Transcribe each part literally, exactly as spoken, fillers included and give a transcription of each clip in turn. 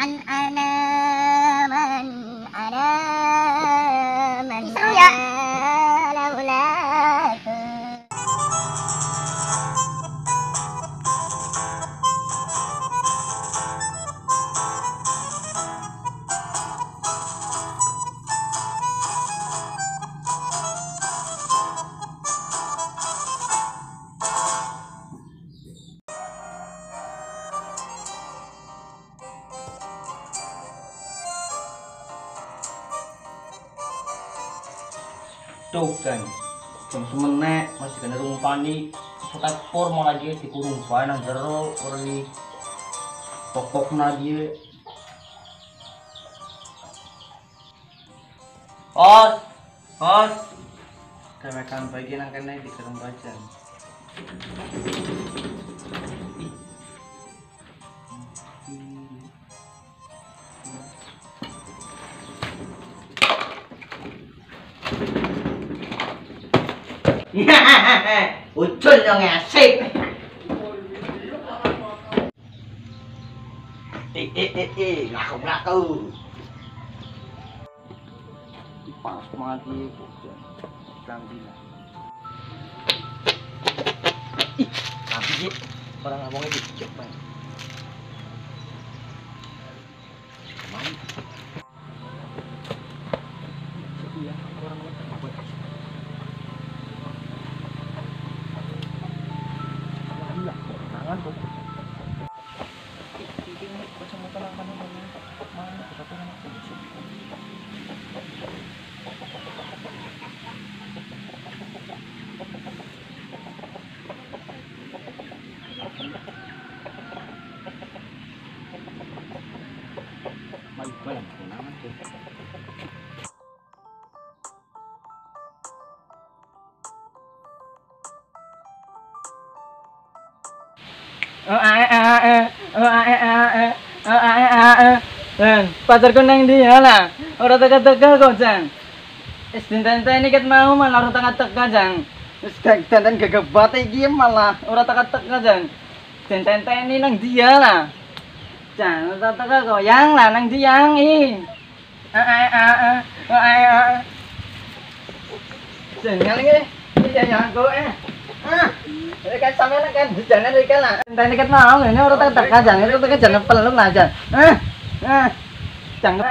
Man ana man ana man ana laulaku. Tuh kan, jam semenek masih kena rumpani, sekat por malah dia dikurung bae nang jero ori pokokna dia. Os, os, kemekan bagian nang kene di kerung bajan. Ucul dong asik. Eh eh eh eh, ngaku ngaku. Pas mati kok. Kambilan. Ih, tapi orang ngomongnya dicek banget. Mari. Iya, orang ngomong tangan kok. Ini kecamatan apa namanya? Mana kecamatan apa? Mari balang kenangan tuh. Oh ae ae oh ae ae oh ae ae dan pacarku nang dia lah ora teka-teka kok Jan wis dinten-teni ket mau malah ora teka-teka Jan wis dandan gegebat iki malah ora teka-teka Jan dinten-teni nang dia lah Jan ora teka goyang lah nang diang i ae ae oh ae ae Jan ngaling iki ya go eh ah kan sampean kan jane iki lah. Entene ket mau ngene ora tak teka jane itu teka jane pelem aja. Eh. Eh. Jangan.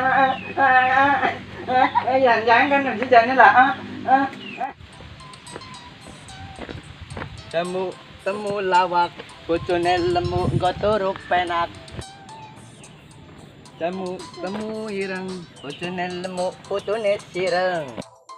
Eh jangan kan jane lah. Ah. Temu temu lawak bojone lemu engko turu penak. Temu temu ireng bojone lemu putune sireng.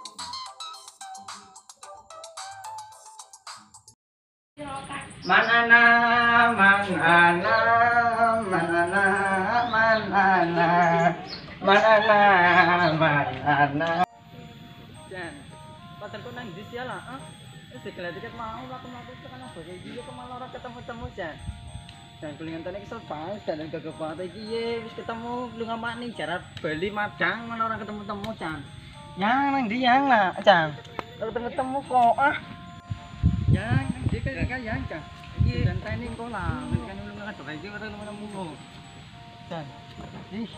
Manana, manana, manana, manana, manana, manana. Jan, pacarku nang ndi sih lah? Ah, wis digelar tiket mau lah kemana tekan apa iki kok malah ora ketemu-temu Jan. Jan kulingan tane kesel banget dan gegepate iki ye wis ketemu lu ngamakni jarak Bali Madang malah ora ketemu-temu Jan. Yang nang ndi yang lah Jan. Ora ketemu kok ah. Yang ndi kan yang Jan. Dan training kok lah, kan lu nggak ada iki ora nemu-nemu. Dan ih.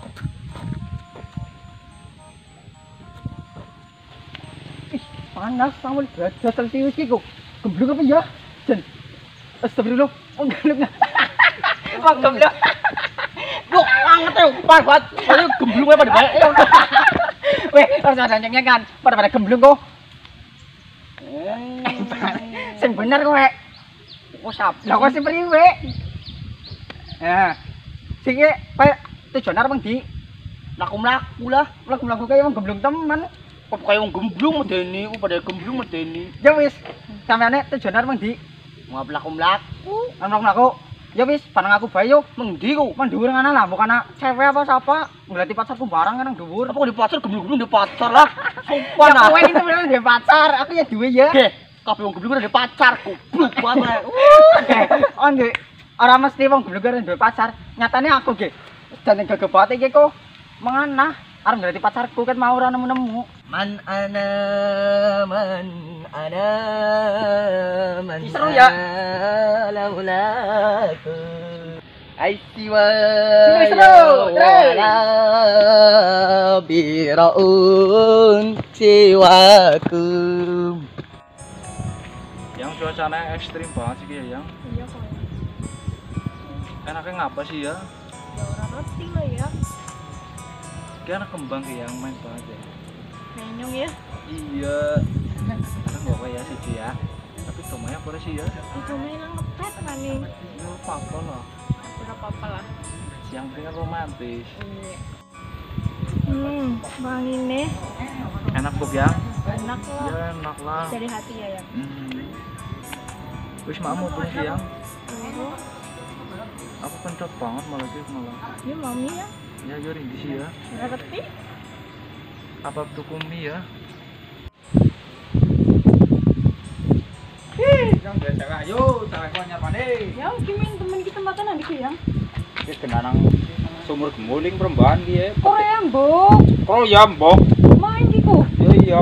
Ih, panas samul derajat Celcius iki kok. Gemblung apa ya? Dan astagfirullah, oh gemblung. Oh gemblung. Kok banget tuh, banget. Ayo gemblung pada bae. Weh, harus ada nyengan pada-pada gemblung kok. Sing bener kowe. Usap, lah kok sing priwe? Ya. Sing kaya tujuan arep ndi? Laku-laku lah, laku-laku kaya wong gemblung temen. Kok kaya wong gemblung medeni, ku pada gemblung medeni. Ya wis, sampeane tujuan arep ndi? Mau laku-laku, laku-laku. Ya wis, bareng aku bae yo, mendi ku? Mandhuwur ngana lah, bukan cewek apa sapa? Nglati pacarku barang nang dhuwur. Apa di pacar gemblung-gemblung di pacar lah. Sopan ah. Kowe iki sebenarnya di pacar, aku ya duwe ya. Kabeh wong geblung ada pacar, goblok banget. Oh nggih, ora mesti wong geblung ada duwe pacar. Nyatane aku nggih. Dan gegebate iki kok mengana arep ngerti pacarku kan mau ora nemu-nemu. Man ana man ana man. Seru ya. Laulaku. Aisywa Sini, seru, wala biraun siwakum. Yang cuacanya ekstrim banget sih kayak yang. Iya kok. Enaknya ngapa sih ya? Ya orang ngerti lah ya. Kayak anak kembang kayak yang main banget ya. Menyong ya. Iya. Anak bawa ya sih ya. Tapi tomanya apa sih ya? Itu main ngepet kan nih. Ya apa-apa lah. Udah apa-apa lah. Yang penting romantis. Iya. Hmm, bang ini Enak kok ya? enak loh. Ya enak lah. Dari hati ya ya. Hmm. Wis makmu punya sih yang. Oh, Aku pencet banget malah sih malah. ini mami ya. Ya yo rindu sih ya. Ngerti? Apa tuku mie ya? Yang biasa ayo, cara kau nyapane. Ya, gimana temen kita makan nanti ke yang? Ini kenanang sumur gemuling perempuan dia. Korea mbok. Kalau ya mbok. Main gitu. Ya iya.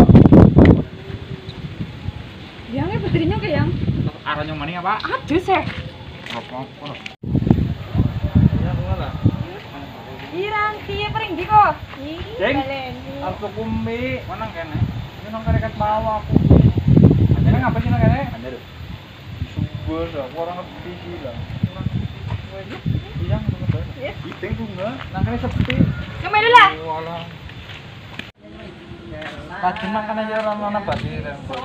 Yang putrinya ke yang? Arahnya mana apa? Aduh seh. Apa-apa. Ya lah. Iran tiye paling di kok. Deng. Baleni. Aku kumi, mana kene? Ini nang dekat bawah aku. Ada ngapa sih nang kene? Ada. Subur, aku orang ngerti sih lah. Iya, betul. Iya. Itu bunga, nang kene sepi. Kemana lah? Walah. Tadi makan aja orang-orang basir.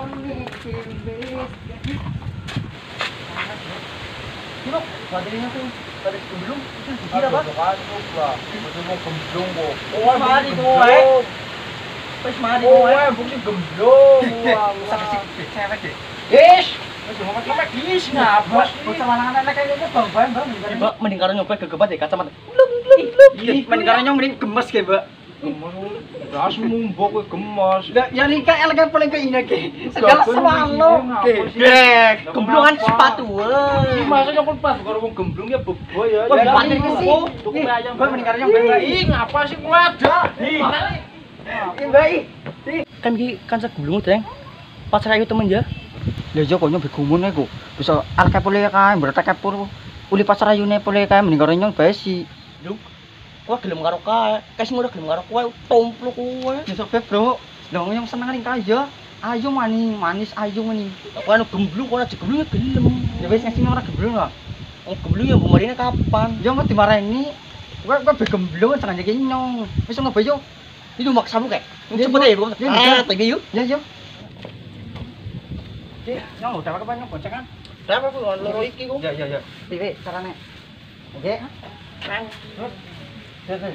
Kira, baterainya tuh tadi gemblung, itu gila Pak. Masuk lah. Betul mau gemblung kok. Oh, mari kowe. Wis mari kowe. Oh, bukti gemblung. Wah, Sakit cewek deh. Ish. wis ngomong-ngomong dis ngapa sih? Bocah lanangan anak kayak gini bang bang bang. Mbak mending karo nyoba gegebat ya kacamata. Ih, mending karo nyong mending gemes kayak mbak. Gemes. Ras mumbok kowe gemes. Lah, ya Rika elegan paling ke ini ke. Segala selalu. Dek, gemblungan sepatu. Ini masa nyokot pas karo wong gemblung ya bebo ya. Wah, Ya, banting ini ke kok. sih. Tuku Ih, ayam. Mbak mending karo nyong mbak. Ih, ngapa sih kowe ada? Ih, Ih, mbak ih. Kan iki kanca gemblung, Deng. Pacar ayu temen ya. Lah yo kok nyong begumun iku. Bisa alke pole kae, bertek kepur. Uli pacar ayune pole kae mending karo nyong bae sih. Lho, kowe gelem karo kae. Kae sing ora gelem karo kowe, tomplo kowe. Besok beb, Bro. Lah nyong seneng ning kae ya. Ayo maning, manis ayo maning. Kowe anu gemblung, kowe aja gemblung ya gelem. Ya wis ngasih ora geblung lah. Wong gemblung ya mbok marine kapan? Yo kok dimarani. Kowe kowe be gemblung jangan jadi nyong. Wis ngopo yo. Itu maksamu kae. Ya, Cepet ya, Bro. ya, Ah, ya. tegi yuk. Ya yo. Cek, nyong udah pakai banyak boncengan. Berapa ku loro iki ku? Ya ya ya. Piye carane? Oke. Nang. Ya ya.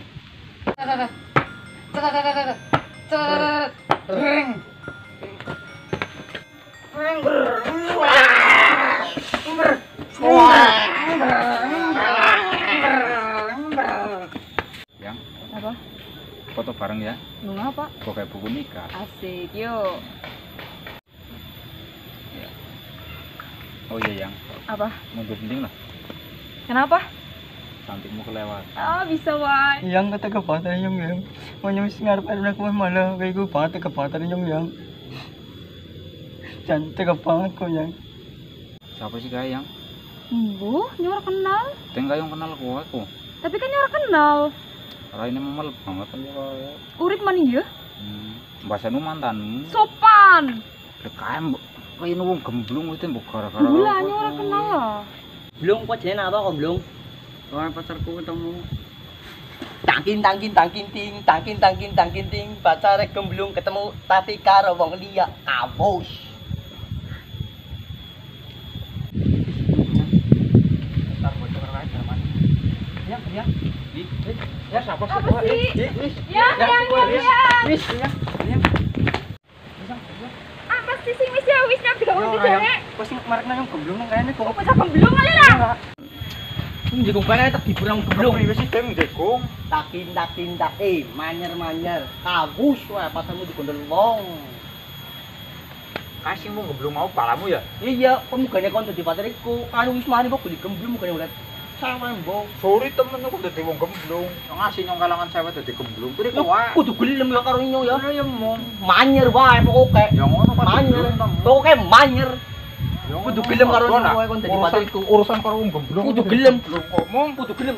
Yang Apa? foto bareng ya. Bunga apa? Kok kayak buku nikah. Asik, yuk. Oh iya yang Apa? mundur penting lah. Kenapa? Cantikmu kelewat. Ah, bisa, Wan. Yang kata kebatan yung yang. Mau nyong singarap ada nak malah kayak gue banget kebatan yung yang. Cantik banget kok yang. Siapa sih kayak yang? Bu, nyora kenal. Tengah yang kenal kowe kok. Tapi kan nyora kenal. Karena ini memang banget kan kowe. Urip mana ya? Hmm. Bahasanu mantanmu. Sopan. Kayak kayak wong gemblung itu mbok gara-gara. Gula, nyora kenal lah. Blung, kok jenenge apa kok Blung? Oh pacarku ketemu. Tangkin tangkin tangkin ting, tangkin tangkin tangkin ting, pacare gemblung ketemu tapi karo wong liya kabus. Ntar bocor lagi zaman. Ya ya. Ya siapa sih? Apa sih? Ya, Ya, yang ya, ya. Wis ya. Ya. Apa sih sing wis ya wis nang Yo di ayam. jane. Pas marek nang gemblung nang kene kok. Masa pembelum aja lah. Ini kungkane tak diburang gemblung. Wis tem dekung. Takin takin tak eh manyer manyer kabus wae pasamu digondol wong. Kasih mau gemblung mau palamu ya. Iya, pemugane kon dadi patriku. Kan wis mari kok di gemblung mugane ulet. Sawe mbok. Sorry temen aku dadi wong gemblung. Ngasih nyong kalangan cewek dadi gemblung. Kuwi Lu kowe. kudu gelem ya karo nyo ya. Ya mau. Manyer wae pokoke. Ya ngono kan. Manyer. Pokoke manyer. Kudu gelem karo Gua nak, kowe kon dadi urusan pacarku. urusan karo wong gemblung. Kudu gelem. Lu ngomong Kudu gelem.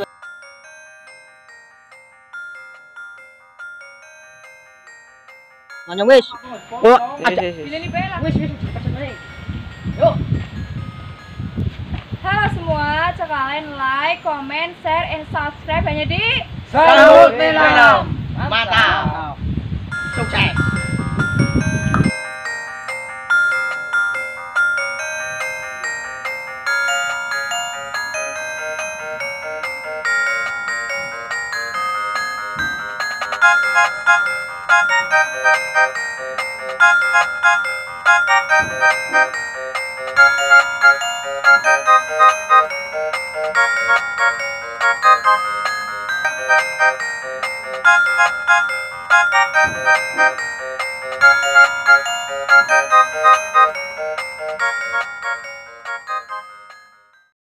Nanya wis. Oh, ada. Bila nih Bella. Wis wis pesen aja. Yuk. Halo semua, cek kalian like, comment, share, and subscribe hanya di Salut film. Mantap. Sukses.